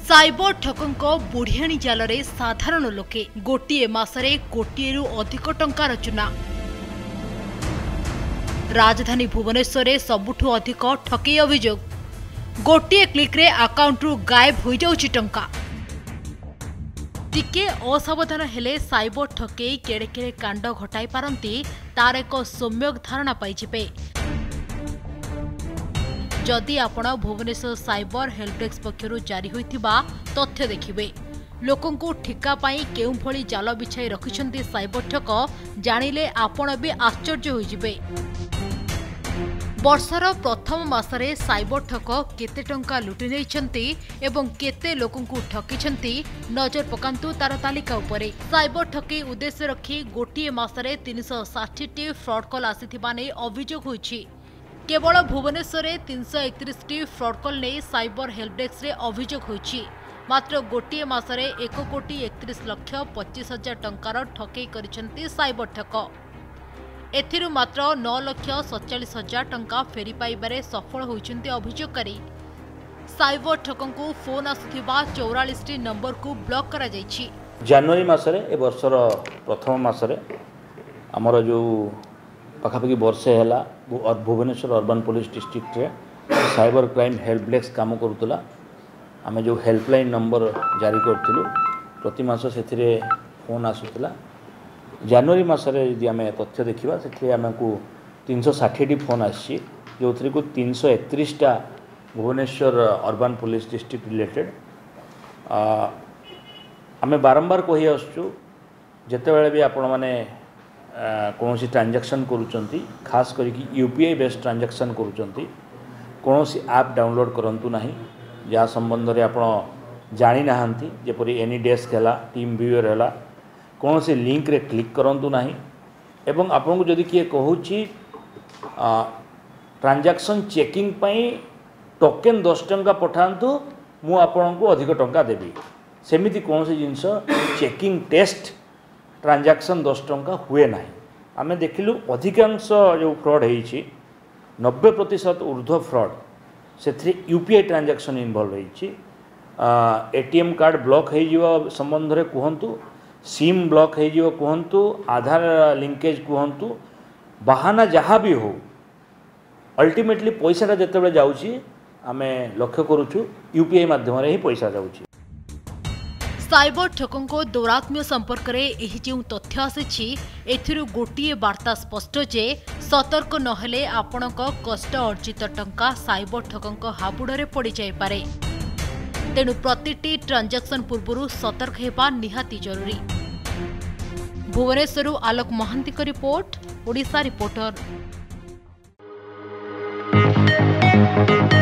Cyber ठकंको बुढ़ियाणी जाल रे साधारण लोके गोटे मासरे कोटिएरु अधिक टंकार चुना। राजधानी भुवनेश्वर रे सबुठु अधिक ठकई अभियोग। गोटे क्लिक रे अकाउंट रु गायब हो जाउची टंका। टिके असावधान हेले साइबर ठकई केड़े केड़े कांड घटाई पारंती तार एक सम्यक धारणा पाइजिबे। जदि आपण भुवनेश्वर साइबर हेल्प डेस्क पक्षरु जारी होइथिबा तथ्य देखिबे, लोकंकु ठिका पाई केउ भली जाल बिछाई रखिछन्ती साइबर ठक जानिले आपण भी आश्चर्य होइजिबे। वर्षर प्रथम मासरे साइबर ठक केते टंका लुटि नेइछन्ती एवं केते लोकंकु ठकिछन्ती नजर पकांतु तार तालिका उपरे। साइबर ठकी उद्देश्य रखी गोटे मासरे 360 टी फ्रॉड कॉल आसीथिबा नै अभियोग होइछि। केवल भुवनेश्वर में 331 टी फ्रॉड कॉल नहीं साइबर हेल्प डेस्क रे अभियोग होइछि। मात्र गोटे मासरे 1,31,25,000 टंकार ठकई करिसेंती साइबर ठक। एथिरु मात्र 9,47,000 टंका फेरी पाइबारे सफल होइछन्ती अभियोगकारी। साइबर ठकंकु फोन आसुथिबा 44 टी नंबर को ब्लॉक करा जाइछि। जनवरी मासरे ए वर्षर प्रथम मासरे हमर जो पाखापाखि वर्षे है भुवनेश्वर अर्बन पुलिस डिस्ट्रिक्ट रे साइबर क्राइम हेल्प डेस्क काम करूला। आम जो हेल्पलाइन नंबर जारी करूँ प्रति मास से फोन आसूला। जनवरी मासरे यदि आम तथ्य देखा से आमको 360 टी फोन आसी जो थी को 331टा Bhubaneswar urban police district related. आम बारंबार कही आसुँ जिते भी आपण मैंने कौन सी ट्रांजैक्शन करुँच खास करके यूपीआई बेस्ड ट्रांजैक्शन करुँच कौन सी ऐप डाउनलोड करूँ ना जहाँ संबंध में आप जानी ना जपरी एनी डेस्क है टीम व्यूअर है कौन सी लिंक रे क्लिक करूँ ना एवं आपको जदि किए कहूँ ट्रांजैक्शन चेकिंग पाई टोकेन 10 टंका पठातु मु आपको अधिक टंका देवी सेमिति कौन सी जिनस चेकिंग टेस्ट ट्रांजैक्शन 10 टंका हुए ना। आम देखिलु अधिकांश जो फ्रॉड है 90% ऊर्ध्व फ्रॉड से यूपीआई ट्रांजैक्शन इन्वॉल्व होइछि। एटीएम कार्ड ब्लॉक हो संबंध में कहतु, सिम ब्लॉक हो कहतु, आधार लिंकेज कहतु, बहाना जहाँ भी हो अल्टीमेटली पैसाटा जिते जाऊँगी आम लक्ष्य करुचु यूपीआई माध्यम ही पैसा जाऊँगी। साइबर ठकंको दौरात्म्य संपर्क में एही जो तथ्य आसी एथिरु गोटे वार्ता स्पष्ट जे सतर्क नहेले आपणक कष्ट अर्जित टंका साइबर ठकंको हाबुड़े पड़ जाइपारे। तेणु प्रतिटी ट्रांजैक्शन पूर्व सतर्क हेबा निहाती जरूरी। भुवनेश्वर आलोक महांती को रिपोर्ट, ओडिशा रिपोर्टर।